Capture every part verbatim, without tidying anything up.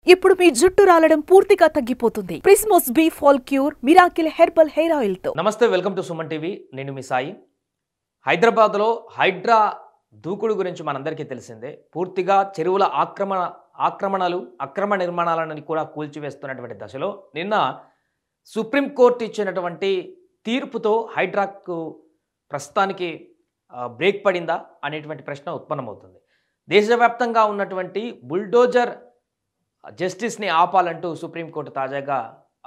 ఇప్పుడు మీ జుట్టు రాలడం పూర్తిగా తగ్గిపోతుంది. Prismos B fall cure miracle herbal hair oil తో. నమస్తే, వెల్కమ్ టు సుమన్ టీవీ. నేను మీ సాయి. హైదరాబాద్లో హైడ్రా దూకుడు గురించి మనందరికీ తెలిసిందే. పూర్తిగా చెరువుల ఆక్రమణ ఆక్రమణలు అక్రమ నిర్మాణాలను కూడా కూల్చివేస్తున్నటువంటి దశలో నిన్న సుప్రీంకోర్టు ఇచ్చినటువంటి తీర్పుతో హైడ్రాకు ప్రస్తుతానికి బ్రేక్ పడిందా అనేటువంటి ప్రశ్న ఉత్పన్నమవుతుంది. దేశవ్యాప్తంగా ఉన్నటువంటి బుల్డోజర్ జస్టిస్ని ఆపాలంటూ సుప్రీంకోర్టు తాజాగా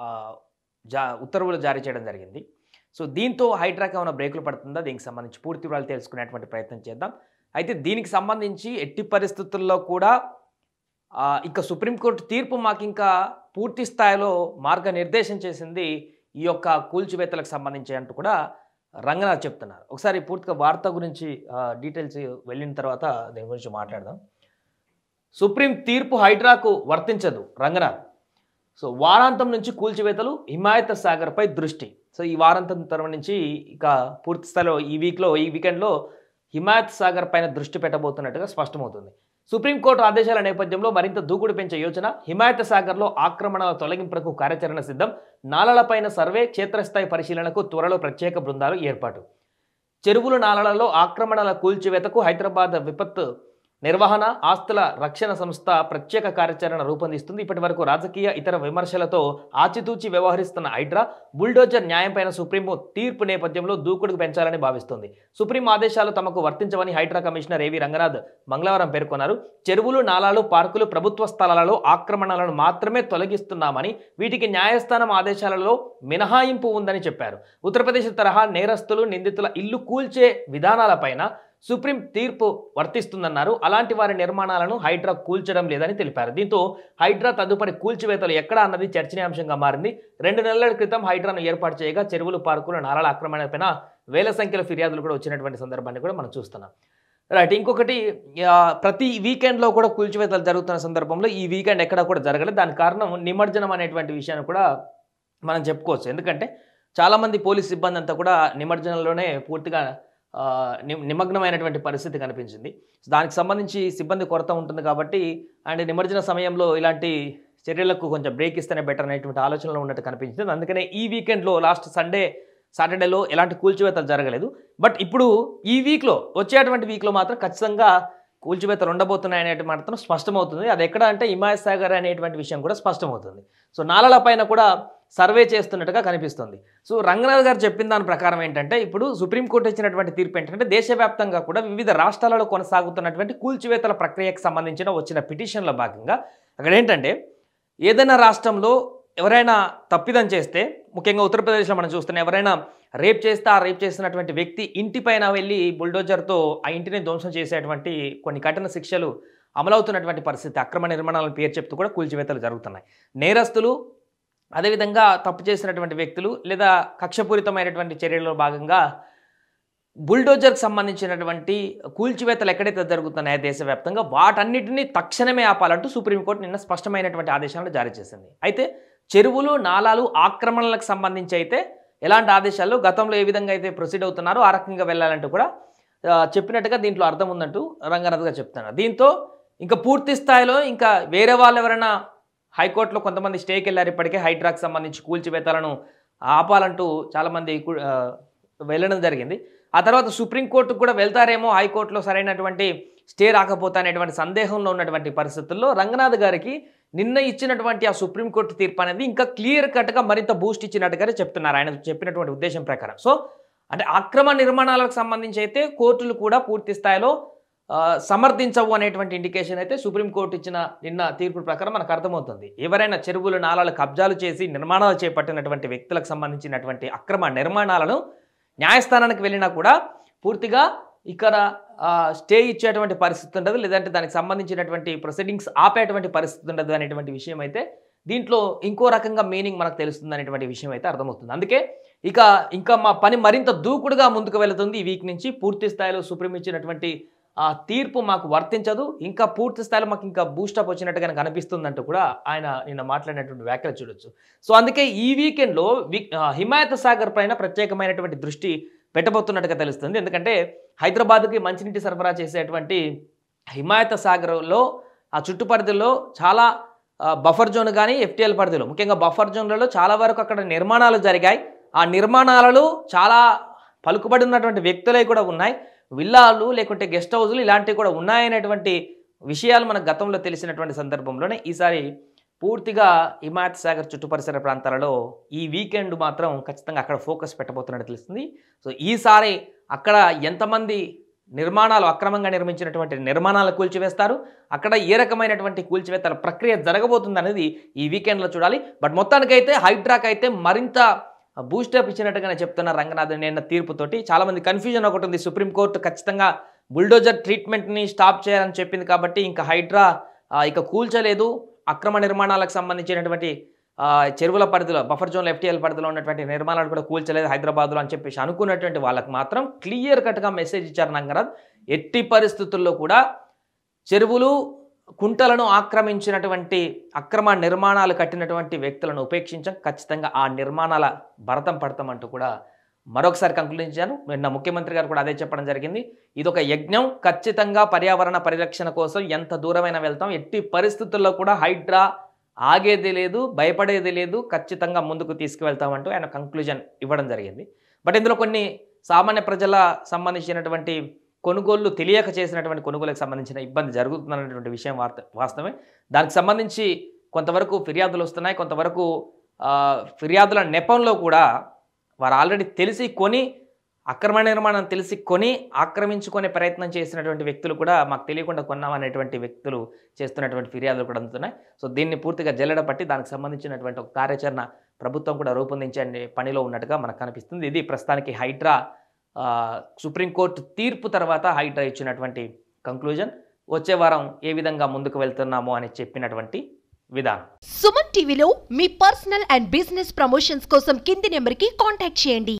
జా ఉత్తర్వులు జారీ చేయడం జరిగింది. సో దీంతో హైడ్రాకి ఏమైనా బ్రేకులు పడుతుందా, దీనికి సంబంధించి పూర్తి వివరాలు తెలుసుకునేటువంటి ప్రయత్నం చేద్దాం. అయితే దీనికి సంబంధించి ఎట్టి పరిస్థితుల్లో కూడా ఇక సుప్రీంకోర్టు తీర్పు మాకు ఇంకా పూర్తి స్థాయిలో మార్గనిర్దేశం చేసింది ఈ యొక్క కూల్చివేతలకు సంబంధించి అంటూ కూడా రంగనాథ్ చెప్తున్నారు. ఒకసారి పూర్తిగా వార్త గురించి డీటెయిల్స్ వెళ్ళిన తర్వాత దీని గురించి మాట్లాడదాం. సుప్రీం తీర్పు హైడ్రాకు వర్తించదు రంగనాథ్. సో వారాంతం నుంచి కూల్చివేతలు హిమాయత్ సాగర్పై దృష్టి. సో ఈ వారాంతం తర్వాత నుంచి ఇక పూర్తి స్థాయిలో ఈ వీక్లో ఈ వీకెండ్లో హిమాయత్ సాగర్ పైన దృష్టి పెట్టబోతున్నట్టుగా స్పష్టమవుతుంది. సుప్రీంకోర్టు ఆదేశాల నేపథ్యంలో మరింత దూకుడు పెంచే యోచన. హిమాయత్ సాగర్లో ఆక్రమణల తొలగింపులకు కార్యాచరణ సిద్ధం. నాలలపైన సర్వే, క్షేత్రస్థాయి పరిశీలనకు త్వరలో ప్రత్యేక బృందాలు ఏర్పాటు. చెరువులు నాలలలో ఆక్రమణల కూల్చివేతకు హైదరాబాద్ విపత్తు నిర్వహణ ఆస్తుల రక్షణ సంస్థ ప్రత్యేక కార్యాచరణ రూపొందిస్తుంది. ఇప్పటి వరకు రాజకీయ ఇతర విమర్శలతో ఆచితూచి వ్యవహరిస్తున్న హైడ్రా బుల్డోజర్ న్యాయంపైన సుప్రీం తీర్పు నేపథ్యంలో దూకుడుకు పెంచాలని భావిస్తోంది. సుప్రీం ఆదేశాలు తమకు వర్తించవని హైడ్రా కమిషనర్ ఏవి రంగనాథ్ మంగళవారం పేర్కొన్నారు. చెరువులు, నాలాలు, పార్కులు ప్రభుత్వ స్థలాలలో ఆక్రమణలను మాత్రమే తొలగిస్తున్నామని, వీటికి న్యాయస్థానం ఆదేశాలలో మినహాయింపు ఉందని చెప్పారు. ఉత్తరప్రదేశ్ తరహా నేరస్తులు, నిందితుల ఇల్లు కూల్చే విధానాలపైన సుప్రీం తీర్పు వర్తిస్తుందన్నారు. అలాంటి వారి నిర్మాణాలను హైడ్రా కూల్చడం లేదని తెలిపారు. దీంతో హైడ్రా తదుపరి కూల్చివేతలు ఎక్కడ అన్నది చర్చనీయాంశంగా మారింది. రెండు నెలల క్రితం హైడ్రాను ఏర్పాటు చేయగా చెరువులు, పార్కులు, నాలాల ఆక్రమణపైన వేల సంఖ్యలో ఫిర్యాదులు కూడా వచ్చినటువంటి సందర్భాన్ని కూడా మనం చూస్తున్నాం. రైట్, ఇంకొకటి ప్రతి వీకెండ్లో కూడా కూల్చివేతలు జరుగుతున్న సందర్భంలో ఈ వీకెండ్ ఎక్కడ కూడా జరగలేదు. దానికి కారణం నిమజ్జనం అనేటువంటి విషయాన్ని కూడా మనం చెప్పుకోవచ్చు. ఎందుకంటే చాలామంది పోలీస్ సిబ్బంది అంతా కూడా నిమజ్జనంలోనే పూర్తిగా నిమగ్నమైనటువంటి పరిస్థితి కనిపించింది. దానికి సంబంధించి సిబ్బంది కొరత ఉంటుంది కాబట్టి అండ్ నిమజ్జన సమయంలో ఇలాంటి చర్యలకు కొంచెం బ్రేక్ ఇస్తేనే బెటర్ అనేటువంటి ఆలోచనలో ఉన్నట్టు కనిపించింది. అందుకనే ఈ వీకెండ్లో లాస్ట్ సండే సాటర్డేలో ఎలాంటి కూల్చివేతలు జరగలేదు. బట్ ఇప్పుడు ఈ వీక్లో వచ్చేటువంటి వీక్లో మాత్రం ఖచ్చితంగా కూల్చివేతలు ఉండబోతున్నాయి అనేటి మాత్రం స్పష్టమవుతుంది. అది ఎక్కడ అంటే హిమాయత్ సాగర్ అనేటువంటి విషయం కూడా స్పష్టమవుతుంది. సో నాలల పైన కూడా సర్వే చేస్తున్నట్టుగా కనిపిస్తుంది. సో రంగనాథ్ గారు చెప్పిన దాని ప్రకారం ఏంటంటే ఇప్పుడు సుప్రీంకోర్టు ఇచ్చినటువంటి తీర్పు ఏంటంటే దేశవ్యాప్తంగా కూడా వివిధ రాష్ట్రాలలో కొనసాగుతున్నటువంటి కూల్చివేతల ప్రక్రియకు సంబంధించిన వచ్చిన పిటిషన్ల భాగంగా అక్కడ ఏంటంటే ఏదైనా రాష్ట్రంలో ఎవరైనా తప్పిదం చేస్తే, ముఖ్యంగా ఉత్తరప్రదేశ్లో మనం చూస్తున్నాం, ఎవరైనా రేప్ చేస్తే ఆ రేప్ చేసినటువంటి వ్యక్తి ఇంటిపైన వెళ్ళి బుల్డోజర్తో ఆ ఇంటిని ధ్వంసం చేసేటువంటి కొన్ని కఠిన శిక్షలు అమలవుతున్నటువంటి పరిస్థితి. అక్రమ నిర్మాణాలను పేరు చెప్తూ కూడా కూల్చివేతలు జరుగుతున్నాయి. నేరస్తులు, అదేవిధంగా తప్పు చేసినటువంటి వ్యక్తులు లేదా కక్షపూరితమైనటువంటి చర్యల్లో భాగంగా బుల్డోజర్కి సంబంధించినటువంటి కూల్చివేతలు ఎక్కడైతే జరుగుతున్నాయో దేశవ్యాప్తంగా వాటన్నిటిని తక్షణమే ఆపాలంటూ సుప్రీంకోర్టు నిన్న స్పష్టమైనటువంటి ఆదేశాలను జారీ చేసింది. అయితే చెరువులు, నాలాలు ఆక్రమణలకు సంబంధించి అయితే ఎలాంటి ఆదేశాలు గతంలో ఏ విధంగా అయితే ప్రొసీడ్ అవుతున్నారో ఆ రకంగా వెళ్ళాలంటూ కూడా చెప్పినట్టుగా దీంట్లో అర్థం ఉందంటూ రంగనాథ్ గారు చెప్తున్నారు. దీంతో ఇంకా పూర్తి స్థాయిలో ఇంకా వేరే వాళ్ళు ఎవరైనా హైకోర్టులో కొంతమంది స్టేకి వెళ్ళారు. ఇప్పటికే హైడ్రాకి సంబంధించి కూల్చివేతలను ఆపాలంటూ చాలామంది వెళ్ళడం జరిగింది. ఆ తర్వాత సుప్రీంకోర్టుకు కూడా వెళ్తారేమో, హైకోర్టులో సరైనటువంటి స్టే రాకపోతే అనేటువంటి సందేహంలో ఉన్నటువంటి పరిస్థితుల్లో రంగనాథ్ గారికి నిన్న ఇచ్చినటువంటి ఆ సుప్రీంకోర్టు తీర్పు అనేది ఇంకా క్లియర్ కట్గా మరింత బూస్ట్ ఇచ్చినట్టుగానే చెప్తున్నారు ఆయన చెప్పినటువంటి ఉద్దేశం ప్రకారం. సో అంటే అక్రమ నిర్మాణాలకు సంబంధించి అయితే కోర్టులు కూడా పూర్తి స్థాయిలో సమర్థించవు అనేటువంటి ఇండికేషన్ అయితే సుప్రీంకోర్టు ఇచ్చిన నిన్న తీర్పు ప్రకారం మనకు అర్థమవుతుంది. ఎవరైనా చెరువులు, నాలాలు కబ్జాలు చేసి నిర్మాణాలు చేపట్టినటువంటి వ్యక్తులకు సంబంధించినటువంటి అక్రమ నిర్మాణాలను న్యాయస్థానానికి వెళ్ళినా కూడా పూర్తిగా ఇక్కడ స్టే ఇచ్చేటువంటి పరిస్థితి ఉండదు, లేదంటే దానికి సంబంధించినటువంటి ప్రొసీడింగ్స్ ఆపేటువంటి పరిస్థితి ఉండదు అనేటువంటి విషయం అయితే దీంట్లో ఇంకో రకంగా మీనింగ్ మనకు తెలుస్తుంది అనేటువంటి విషయం అయితే అర్థమవుతుంది. అందుకే ఇక ఇంకా మా పని మరింత దూకుడుగా ముందుకు వెళుతుంది. ఈ వీక్ నుంచి పూర్తి స్థాయిలో సుప్రీం ఇచ్చినటువంటి ఆ తీర్పు మాకు వర్తించదు, ఇంకా పూర్తి స్థాయిలో మాకు ఇంకా బూస్టప్ వచ్చినట్టుగా కనిపిస్తుందంటూ కూడా ఆయన నిన్న మాట్లాడినటువంటి వ్యాఖ్యలు చూడొచ్చు. సో అందుకే ఈ వీకెండ్లో హిమాయత్ సాగర్ పైన ప్రత్యేకమైనటువంటి దృష్టి పెట్టబోతున్నట్టుగా తెలుస్తుంది. ఎందుకంటే హైదరాబాద్కి మంచినీటి సరఫరా చేసేటువంటి హిమాయత్ సాగర్లో ఆ చుట్టుపరిధిలో చాలా బఫర్ జోన్ కానీ ఎఫ్టీఎల్ పరిధిలో, ముఖ్యంగా బఫర్ జోన్లలో చాలా వరకు అక్కడ నిర్మాణాలు జరిగాయి. ఆ నిర్మాణాలలో చాలా పలుకుబడి ఉన్నటువంటి వ్యక్తులే కూడా ఉన్నాయి. విల్లాలు లేకుంటే గెస్ట్ హౌజులు ఇలాంటివి కూడా ఉన్నాయనేటువంటి విషయాలు మనకు గతంలో తెలిసినటువంటి సందర్భంలోనే ఈసారి పూర్తిగా హిమాయత్ సాగర్ చుట్టు పరిసర ప్రాంతాలలో ఈ వీకెండ్ మాత్రం ఖచ్చితంగా అక్కడ ఫోకస్ పెట్టబోతున్నట్టు తెలుస్తుంది. సో ఈసారి అక్కడ ఎంతమంది నిర్మాణాలు అక్రమంగా నిర్మించినటువంటి నిర్మాణాలు కూల్చివేస్తారు, అక్కడ ఏ రకమైనటువంటి కూల్చివేతల ప్రక్రియ జరగబోతుంది అనేది ఈ వీకెండ్లో చూడాలి. బట్ మొత్తానికైతే హైడ్రాక్ అయితే మరింత బూస్టప్ ఇచ్చినట్టుగానే చెప్తున్నారు రంగనాథన్ నిన్న తీర్పుతోటి. చాలామంది కన్ఫ్యూజన్ ఒకటి ఉంది. సుప్రీంకోర్టు ఖచ్చితంగా బుల్డోజర్ ట్రీట్మెంట్ని స్టాప్ చేయాలని చెప్పింది కాబట్టి ఇంకా హైడ్రా ఇక కూల్చలేదు, అక్రమ నిర్మాణాలకు సంబంధించినటువంటి చెరువుల పరిధిలో బఫర్ జోన్లో ఎఫ్టీఎల్ పరిధిలో ఉన్నటువంటి నిర్మాణాలు కూడా కూల్చలేదు హైదరాబాద్లో అని చెప్పేసి అనుకున్నటువంటి వాళ్ళకి మాత్రం క్లియర్ కట్గా మెసేజ్ ఇచ్చారు రంగనాథ్. ఎట్టి పరిస్థితుల్లో కూడా చెరువులు కుంటలను ఆక్రమించినటువంటి అక్రమ నిర్మాణాలు కట్టినటువంటి వ్యక్తులను ఉపేక్షించం, ఖచ్చితంగా ఆ నిర్మాణాల భరతం పడతామంటూ కూడా మరొకసారి కంక్లూడించారు. నిన్న ముఖ్యమంత్రి గారు కూడా అదే చెప్పడం జరిగింది. ఇదొక యజ్ఞం, ఖచ్చితంగా పర్యావరణ పరిరక్షణ కోసం ఎంత దూరమైనా వెళ్తాం, ఎట్టి పరిస్థితుల్లో కూడా హైడ్రా ఆగేది లేదు, భయపడేది లేదు, ఖచ్చితంగా ముందుకు తీసుకువెళ్తామంటూ ఆయన కంక్లూజన్ ఇవ్వడం జరిగింది. బట్ ఇందులో కొన్ని సామాన్య ప్రజల సంబంధించినటువంటి కొనుగోళ్లు తెలియక చేసినటువంటి కొనుగోలుకు సంబంధించిన ఇబ్బంది జరుగుతున్నటువంటి విషయం వార్త వాస్తవమే. దానికి సంబంధించి కొంతవరకు ఫిర్యాదులు వస్తున్నాయి. కొంతవరకు ఫిర్యాదుల నెపంలో కూడా వారు ఆల్రెడీ తెలిసి కొని అక్రమ నిర్మాణం తెలిసి కొని ఆక్రమించుకునే ప్రయత్నం చేసినటువంటి వ్యక్తులు కూడా మాకు తెలియకుండా కొన్నామనేటువంటి వ్యక్తులు చేస్తున్నటువంటి ఫిర్యాదులు కూడా అందుతున్నాయి. సో దీన్ని పూర్తిగా జల్లెడ పట్టి దానికి సంబంధించినటువంటి ఒక కార్యాచరణ ప్రభుత్వం కూడా రూపొందించే పనిలో ఉన్నట్టుగా మనకు కనిపిస్తుంది. ఇది ప్రస్తుతానికి హైడ్రా సుప్రీంకోర్టు తీర్పు తర్వాత హైడ్రా ఇచ్చినటువంటి కంక్లూజన్. వచ్చే వారం ఏ విధంగా ముందుకు వెళ్తున్నామో అని చెప్పినటువంటి విధానం. సుమన్ టీవీలో మీ పర్సనల్ అండ్ బిజినెస్ ప్రమోషన్స్ కోసం కింది నెంబర్కి కాంటాక్ట్ చేయండి.